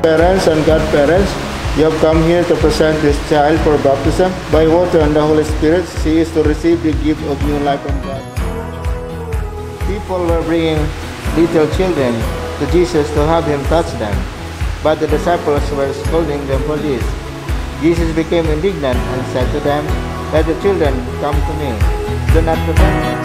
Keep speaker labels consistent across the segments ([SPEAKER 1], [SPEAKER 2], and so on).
[SPEAKER 1] Parents and godparents, you have come here to present this child for baptism. By water and the Holy Spirit, she is to receive the gift of new life from God. People were bringing little children to Jesus to have him touch them, but the disciples were scolding them for this. Jesus became indignant and said to them, "Let the children come to me. Do not prevent them."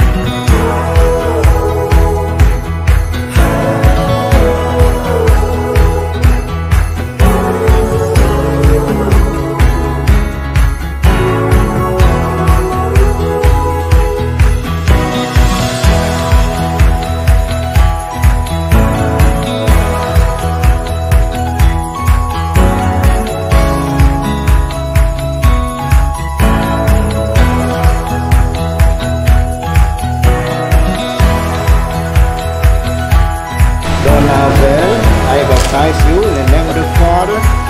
[SPEAKER 1] Now, well, I baptize you in the name of the Father,